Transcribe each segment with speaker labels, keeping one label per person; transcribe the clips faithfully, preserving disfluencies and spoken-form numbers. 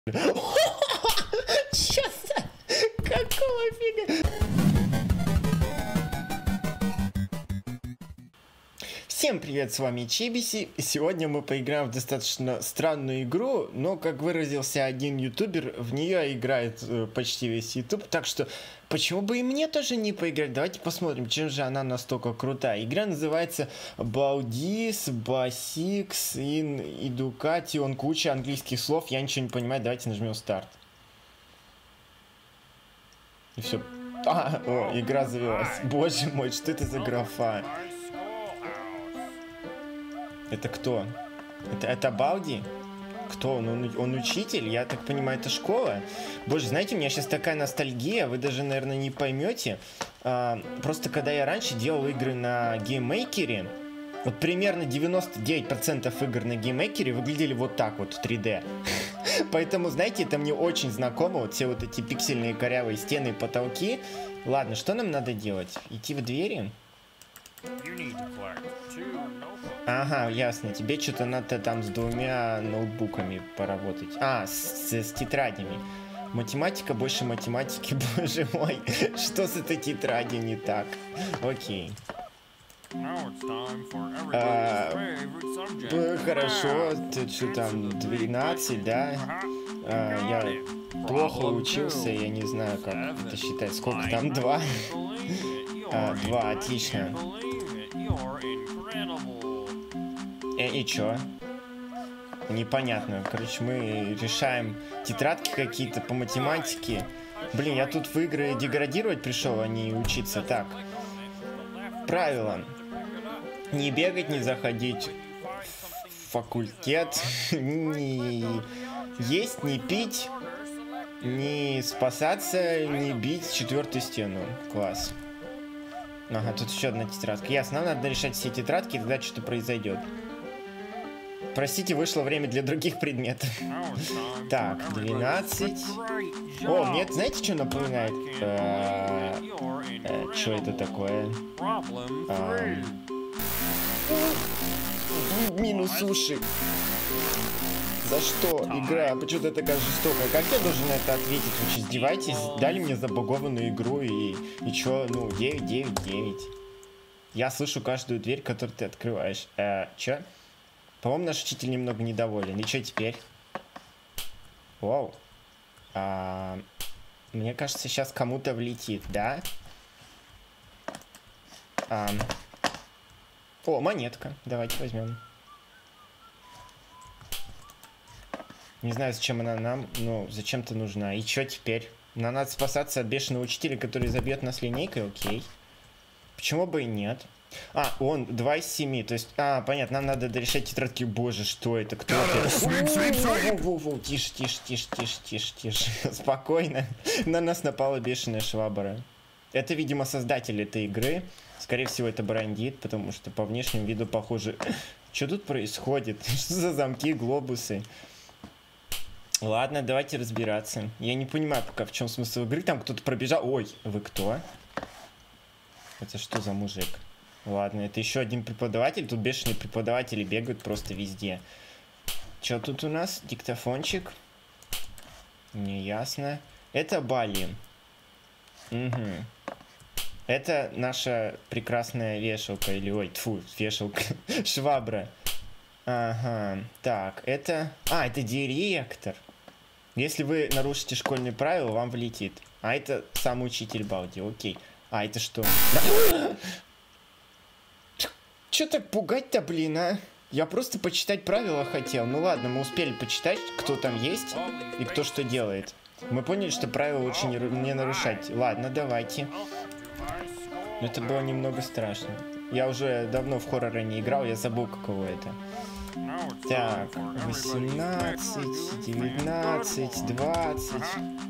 Speaker 1: Чё за... Какого фига? Всем привет, с вами Чибиси. Сегодня мы поиграем в достаточно странную игру, но, как выразился один ютубер, в нее играет э, почти весь ютуб, так что почему бы и мне тоже не поиграть? Давайте посмотрим, чем же она настолько крутая. Игра называется Baldi's Basics in Education, куча английских слов, я ничего не понимаю, давайте нажмем старт. И все. А, о, игра завелась. Боже мой, что это за графа? Это кто? Это, это Балди? Кто он? он? Он учитель? Я так понимаю, это школа? Боже, знаете, у меня сейчас такая ностальгия, вы даже, наверное, не поймете. А, просто когда я раньше делал игры на гейммейкере, вот примерно девяносто девять процентов игр на гейммейкере выглядели вот так вот в три дэ. Поэтому, знаете, это мне очень знакомо, вот все вот эти пиксельные корявые стены и потолки. Ладно, что нам надо делать? Идти в двери? Ага, ясно. Тебе что-то надо там с двумя ноутбуками поработать. А, с, с тетрадями. Математика, больше математики, боже мой. Что с этой тетрадью не так? Окей. А, хорошо, ты что там, двенадцать, да? А, я плохо учился, я не знаю, как это считать. Сколько там? Два? А, два, отлично. И, и чё? Непонятно. Короче, мы решаем тетрадки какие-то по математике. Блин, я тут в игры деградировать пришел, а не учиться. Так. Правила. Не бегать, не заходить в факультет. Не есть, не пить. Не спасаться, не бить четвертую стену. Класс. Ага, тут еще одна тетрадка. Ясно, нам надо решать все тетрадки, тогда что-то произойдет. Простите, вышло время для других предметов. Так, двенадцать. О, мне, знаете, что напоминает? Что это такое? Минус уши. За что? Игра, почему ты такая жестокая? Как я должен на это ответить? Вы что, издеваетесь? Дали мне забагованную игру и... И чё? Ну, девять, девять, девять. Я слышу каждую дверь, которую ты открываешь. Э, чё? По-моему, наш учитель немного недоволен. И чё теперь? Вау. А, мне кажется, сейчас кому-то влетит, да? А, о, монетка. Давайте возьмем. Не знаю, зачем она нам, но зачем-то нужна. И чё теперь? Нам надо спасаться от бешеного учителя, который забьет нас линейкой? Окей. Почему бы и нет? А, он два из семи, то есть... А, понятно, нам надо дорешать тетрадки. Боже, что это? Кто это? Тише, тише, тише, тише, тише, тише. Спокойно. На нас напала бешеная швабра. Это, видимо, создатель этой игры. Скорее всего, это брандит, потому что по внешнему виду похоже... Что тут происходит? Что за замки, глобусы? Ладно, давайте разбираться. Я не понимаю пока, в чем смысл игры. Там кто-то пробежал. Ой, вы кто? Это что за мужик? Ладно, это еще один преподаватель. Тут бешеные преподаватели бегают просто везде. Что тут у нас? Диктофончик. Не ясно. Это Бали. Угу. Это наша прекрасная вешалка. Или, ой, тьфу, вешалка. Швабра. Ага. Так, это... А, это директор. Если вы нарушите школьные правила, вам влетит. А это сам учитель Балди, окей. А это что? Да. Чё так пугать-то, блин, а? Я просто почитать правила хотел. Ну ладно, мы успели почитать, кто там есть и кто что делает. Мы поняли, что правила лучше не, не нарушать. Ладно, давайте. Это было немного страшно. Я уже давно в хорроры не играл, я забыл, каково это. Так, восемнадцать, девятнадцать, двадцать.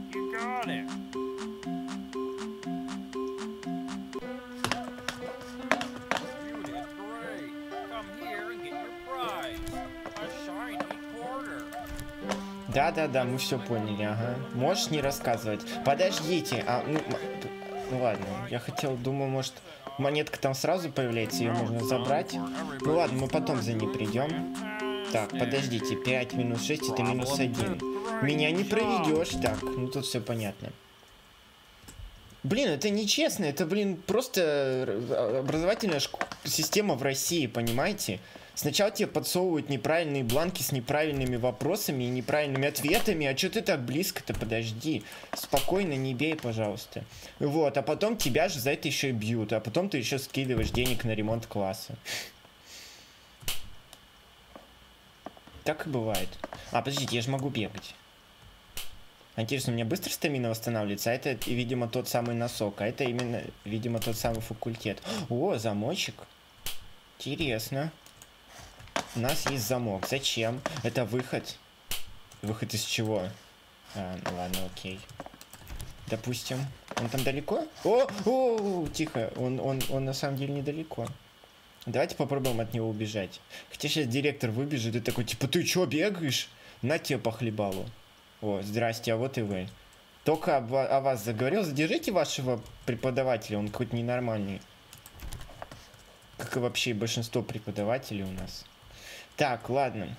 Speaker 1: Да-да-да, мы все поняли, ага. Можешь не рассказывать? Подождите, а... Ну, ну ладно, я хотел, думал, может, монетка там сразу появляется, ее можно забрать. Ну ладно, мы потом за ней придем. Так, подождите, пять минус шесть это минус один. Меня не проведешь. Так, ну тут все понятно. Блин, это нечестно, это, блин, просто образовательная шк... система в России, понимаете? Сначала тебе подсовывают неправильные бланки с неправильными вопросами и неправильными ответами, а что ты так близко-то, подожди. Спокойно не бей, пожалуйста. Вот, а потом тебя же за это еще и бьют, а потом ты еще скидываешь денег на ремонт класса. Так и бывает. А, подождите, я же могу бегать. Интересно, у меня быстро стамина восстанавливается, а это, видимо, тот самый носок, а это именно, видимо, тот самый факультет. О, замочек. Интересно. У нас есть замок. Зачем? Это выход. Выход из чего? А, ну ладно, окей. Допустим. Он там далеко? О, о, тихо. Он, он, он на самом деле недалеко. Давайте попробуем от него убежать. Хотя сейчас директор выбежит и такой, типа, ты чё, бегаешь? На тебе по хлебалу. О, здрасте, а вот и вы. Только об, о вас заговорил. Задержите вашего преподавателя, он какой-то ненормальный. Как и вообще большинство преподавателей у нас. Так, ладно.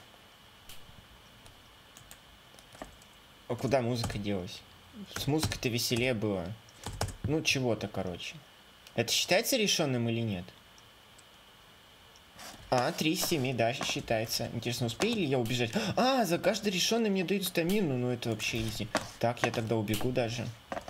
Speaker 1: А куда музыка делась? С музыкой-то веселее было. Ну, чего-то, короче. Это считается решенным или нет? А, три из семи, да, считается. Интересно, успею ли я убежать? А, за каждый решенный мне дают стамину. Ну, это вообще изи. Так, я тогда убегу даже.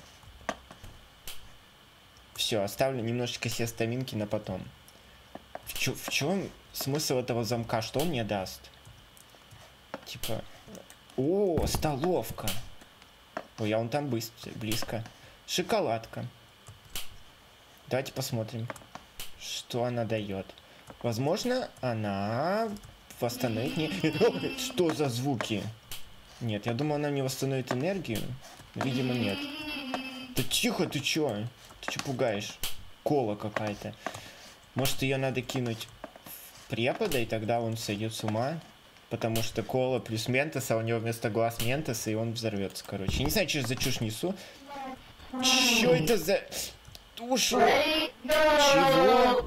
Speaker 1: Все, оставлю немножечко себе стаминки на потом. В, чё, в чем смысл этого замка? Что он мне даст? Типа... О, столовка. Ой, я он там быстро, близко. Шоколадка. Давайте посмотрим, что она дает. Возможно, она восстановит... Не... Что за звуки? Нет, я думал, она мне восстановит энергию. Видимо, нет. Да тихо, ты чё? Ты чё пугаешь? Кола какая-то. Может, ее надо кинуть в препода, и тогда он сойдет с ума? Потому что кола плюс ментос, а у него вместо глаз ментос, и он взорвется, короче. Я не знаю, что за чушь несу. Чё это за... Тушу? Чего?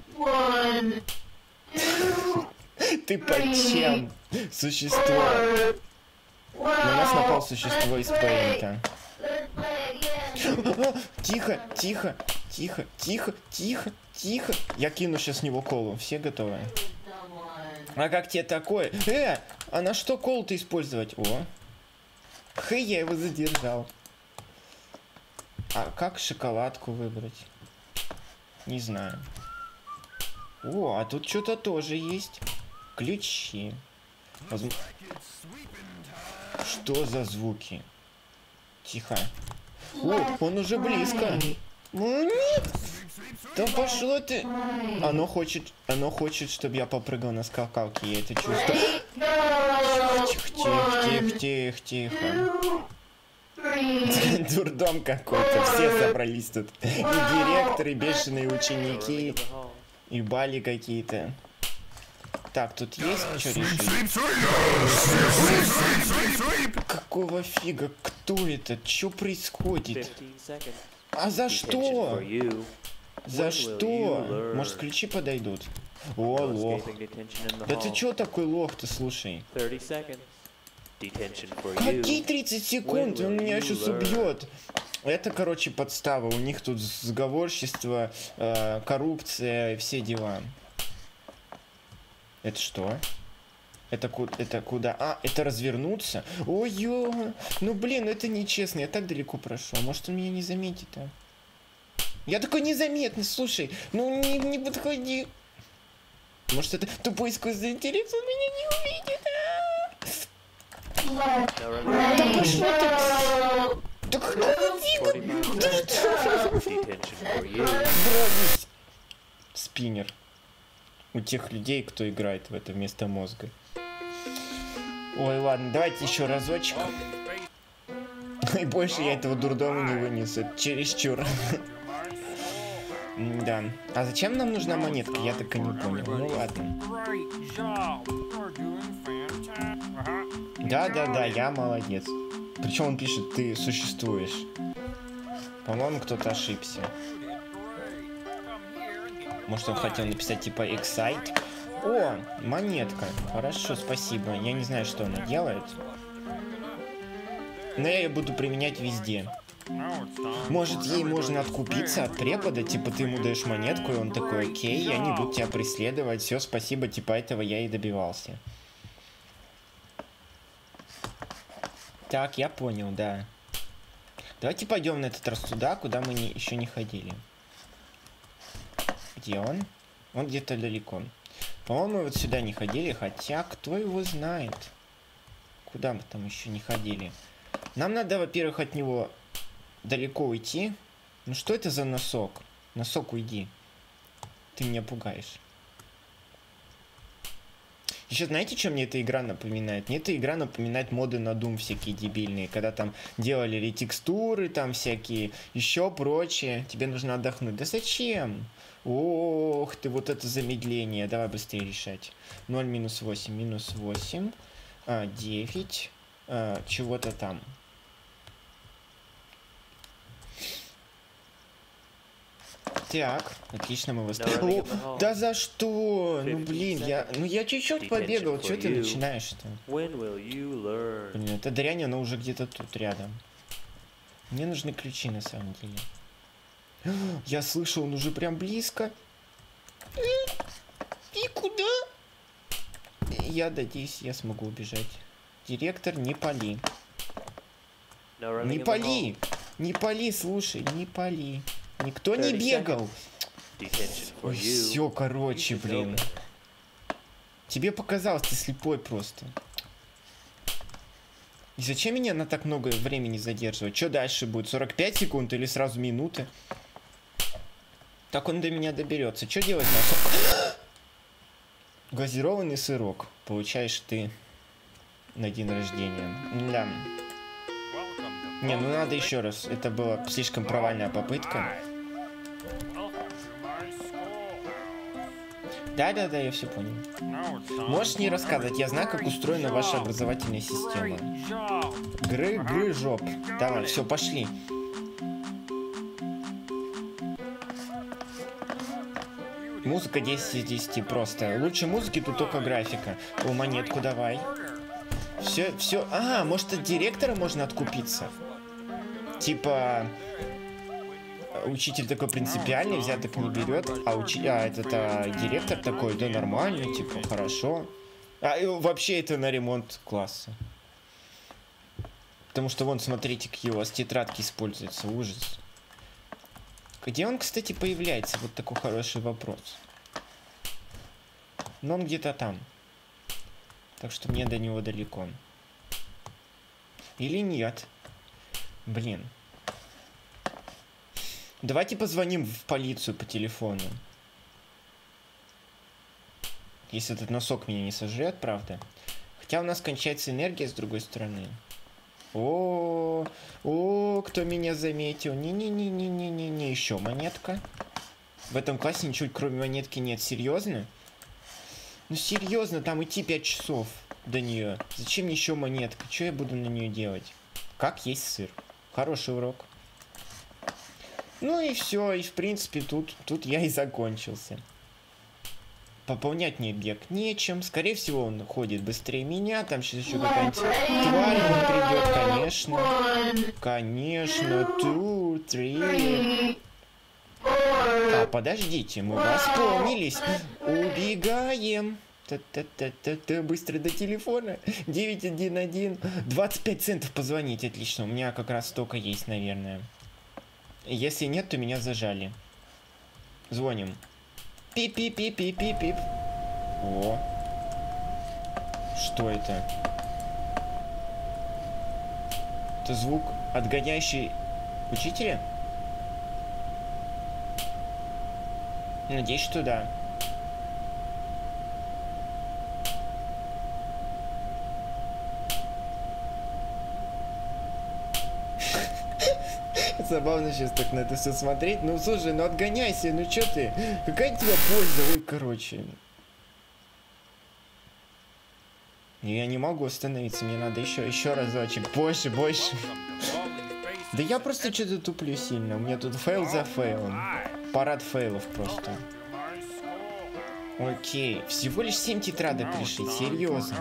Speaker 1: Ты под чем? Существо. На нас напал существо из пейнта. Тихо, тихо, тихо, тихо, тихо, тихо. Я кину сейчас в него колу. Все готовы? А как тебе такое? Э, а на что колу-то использовать? О. Хей, я его задержал. А как шоколадку выбрать? Не знаю. О, а тут что-то тоже есть. Ключи. Возм... Что за звуки? Тихо. О, он уже близко. Нет! Да пошло ты. Оно хочет, оно хочет, чтобы я попрыгал на скакалке. Я это чувствую. Тихо, тихо, тихо, тихо, тихо. Дурдом какой-то. Все собрались тут. И директор, и бешеные ученики. И бали какие-то. Так, тут есть что решить? Какого фига? Кто это? Что происходит? А за что? За что? Может, ключи подойдут? О, лох. Да ты чё такой лох-то, слушай? Какие тридцать секунд? Он меня сейчас убьет. Это, короче, подстава. У них тут сговорчество, э, коррупция и все дела. Это что? Это, ку это куда? А, это развернуться? Ой-ё! Ну, блин, это нечестно. Я так далеко прошел. Может, он меня не заметит, а? Я такой незаметный, слушай. Ну, не, не подходи. Может, это тупой искусственный интеллект, он меня не увидит, а? Да пошло ты! Да какого фига? Да что? Бродись. Спиннер. У тех людей, кто играет в это вместо мозга. Ой, ладно, давайте еще разочек. И больше я этого дурдома не вынесу. Это чересчур. Да. А зачем нам нужна монетка? Я так и не понял. Ну ладно. Да, да, да, я молодец. Причем он пишет, ты существуешь. По-моему, кто-то ошибся. Может, он хотел написать типа excite? О, монетка. Хорошо, спасибо. Я не знаю, что она делает. Но я ее буду применять везде. Может, ей можно откупиться от препода? Типа, ты ему даешь монетку, и он такой: окей, я не буду тебя преследовать. Все, спасибо, типа, этого я и добивался. Так, я понял, да. Давайте пойдем на этот раз туда, куда мы не, еще не ходили. Где он? Он где-то далеко. По-моему, вот сюда не ходили, хотя кто его знает. Куда мы там еще не ходили? Нам надо, во-первых, от него далеко уйти. Ну что это за носок? Носок, уйди. Ты меня пугаешь. Еще знаете, что мне эта игра напоминает? Мне эта игра напоминает моды на Doom всякие дебильные, когда там делали ретекстуры, там всякие, еще прочее. Тебе нужно отдохнуть. Да зачем? Ох ты, вот это замедление. Давай быстрее решать. ноль минус восемь, минус восемь, а, девять, а, чего-то там. Так, отлично, мы восстановили. О, да за что? Ну блин, я, ну я чуть-чуть побегал, что ты начинаешь-то? Блин, эта дрянь, она уже где-то тут рядом. Мне нужны ключи на самом деле. Я слышу, он уже прям близко. И куда? Я надеюсь, я смогу убежать. Директор, не пали. Не пали! Не пали, слушай, не пали. Никто не бегал. Ой, все, короче, блин. Тебе показалось, ты слепой просто. И зачем меня на так много времени задерживать? Что дальше будет? сорок пять секунд или сразу минуты? Так он до меня доберется. Что делать на... Газированный сырок. Получаешь ты на день рождения. Да. Не, ну надо еще раз. Это была слишком провальная попытка. Да-да-да, я все понял. Можешь не рассказывать? Я знаю, как устроена ваша образовательная система. Гры, гры, жоп. Давай, все, пошли. Музыка десять из десяти просто. Лучше музыки тут только графика. О, монетку давай. Все, все. А, может, от директора можно откупиться? Типа, учитель такой принципиальный, взяток не берет, а, учи... а этот а, директор такой: да нормально, типа, хорошо. А и вообще это на ремонт класса. Потому что вон, смотрите, какие у вас тетрадки используются, ужас. Где он, кстати, появляется? Вот такой хороший вопрос. Но он где-то там. Так что мне до него далеко. Или нет? Блин. Давайте позвоним в полицию по телефону. Если этот носок меня не сожрет, правда. Хотя у нас кончается энергия с другой стороны. О, о, кто меня заметил? Не-не-не-не-не-не-не. Еще монетка. В этом классе ничего кроме монетки нет. Серьезно? Ну серьезно, там идти пять часов до нее. Зачем мне еще монетка? Что я буду на нее делать? Как есть сыр. Хороший урок. Ну и все, и в принципе тут, тут я и закончился. Пополнять мне бег нечем. Скорее всего, он ходит быстрее меня. Там сейчас еще какая-нибудь тварь придет, конечно. Конечно. Two, three. А, подождите, мы восполнились. Убегаем. Та-та-та-та-та, быстро до телефона. девять один один. двадцать пять центов позвонить, отлично. У меня как раз столько есть, наверное. Если нет, то меня зажали. Звоним. Пип-пип-пип-пип-пип. О. Что это? Это звук отгоняющий учителя? Надеюсь, что да. Забавно сейчас так на это все смотреть. Ну слушай, ну отгоняйся, ну чё ты? Какая тебе польза? Ой, короче. Я не могу остановиться, мне надо еще, еще разочек. Больше, больше. Да я просто что-то туплю сильно. У меня тут фейл за фейлом. Парад фейлов просто. Окей, всего лишь семь тетрадок решить, серьезно.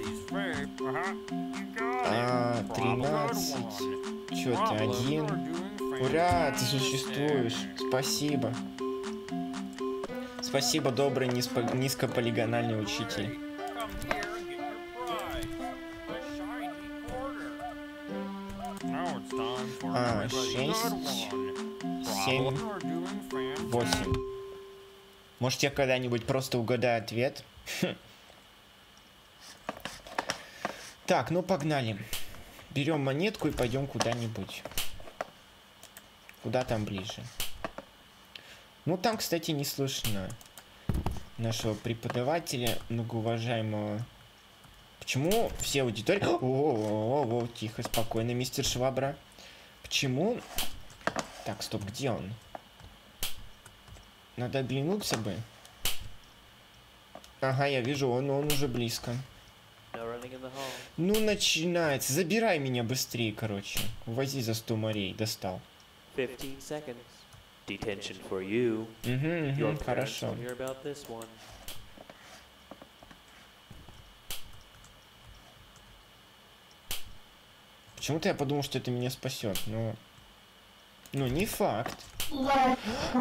Speaker 1: А, тринадцать. Чё ты, один? Ура, ты существуешь. Спасибо. Спасибо, добрый низко низкополигональный учитель. А, шесть, семь, восемь. Может, я когда-нибудь просто угадаю ответ? Так, ну погнали. Берем монетку и пойдем куда-нибудь. Куда там ближе? Ну, там, кстати, не слышно нашего преподавателя, многоуважаемого. Почему все аудитории... О, о, о, о, тихо, спокойно, мистер Швабра. Почему... Так, стоп, где он? Надо оглянуться бы. Ага, я вижу, он, он уже близко. Ну, начинается. Забирай меня быстрее, короче. Увози за сто морей. Достал.
Speaker 2: Detention for you.
Speaker 1: Угу, угу, хорошо. Почему-то я подумал, что это меня спасет, но... Ну, не факт. Да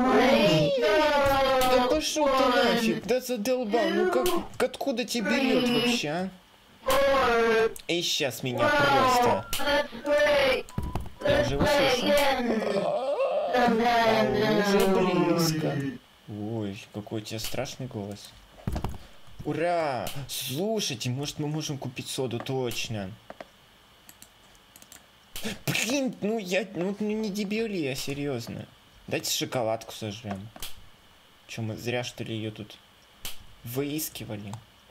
Speaker 1: пошел ты нафиг, да задолбал, ну как, откуда тебе берет вообще, а? И сейчас меня просто... Я уже услышал. А он уже близко. Ой, какой у тебя страшный голос. Ура! Слушайте, может мы можем купить соду, точно. Блин, ну я, ну не дебил ли я, серьезно. Дайте шоколадку сожрем. Че, мы зря что ли ее тут выискивали?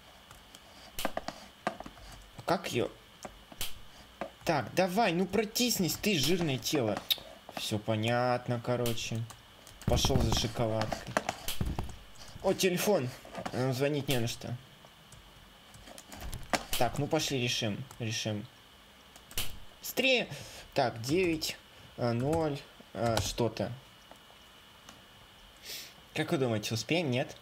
Speaker 1: Как ее? Так, давай, ну протиснись, ты жирное тело. Все понятно, короче. Пошел за шоколадкой. О, телефон. Звонить не на что. Так, ну пошли решим. Решим. Быстрее. Так, девять, ноль, что-то. Как вы думаете, успеем? Нет?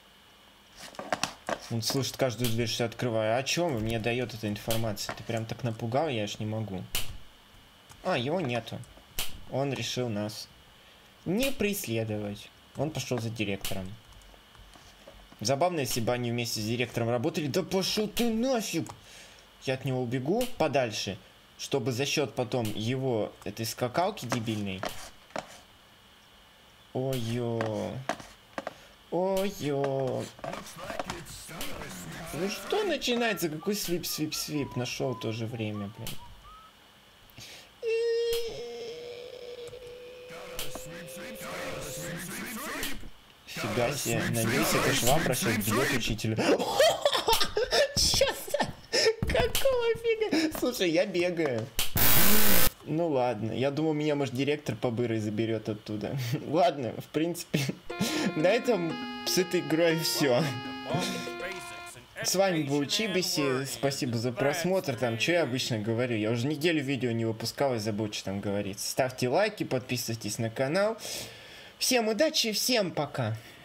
Speaker 1: Он слышит каждую дверь, что я открываю. А о чем мне дает эта информация? Ты прям так напугал, я аж не могу. А, его нету. Он решил нас не преследовать. Он пошел за директором. Забавно, если бы они вместе с директором работали. Да пошел ты нафиг! Я от него убегу подальше, чтобы за счет потом его этой скакалки дебильной. Ой-ё. Ой-ё. Ну что начинается? Какой свип-свип-свип? Нашел тоже время, блин. Фига себе, надеюсь, это Швабра сейчас бьет учителя. Сейчас? Какого фига? Слушай, я бегаю. Ну ладно, я думал, меня, может, директор побырой заберет оттуда. Ладно, в принципе, на этом с этой игрой все. С вами был Чибиси, спасибо за просмотр, там, что я обычно говорю, я уже неделю видео не выпускал и забыл, что там говорить. Ставьте лайки, подписывайтесь на канал. Всем удачи, всем пока!